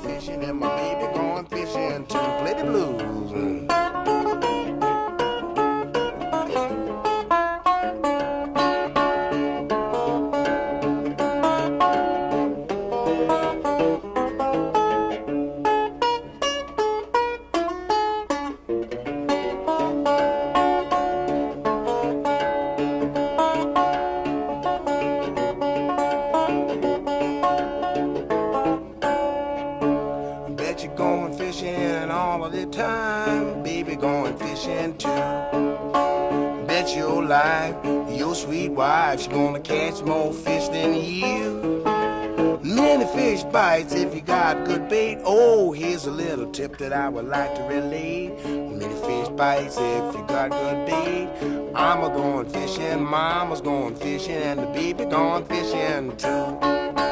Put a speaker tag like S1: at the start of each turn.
S1: fishing and my baby going fishing too. Play the blues. Bet you're going fishing all of the time, baby going fishing too. Bet your life, your sweet wife's gonna catch more fish than you. Many fish bites if you got good bait. Oh, here's a little tip that I would like to relate. Many fish bites if you got good bait. I'm a going fishing, mama's going fishing, and the baby going fishing too.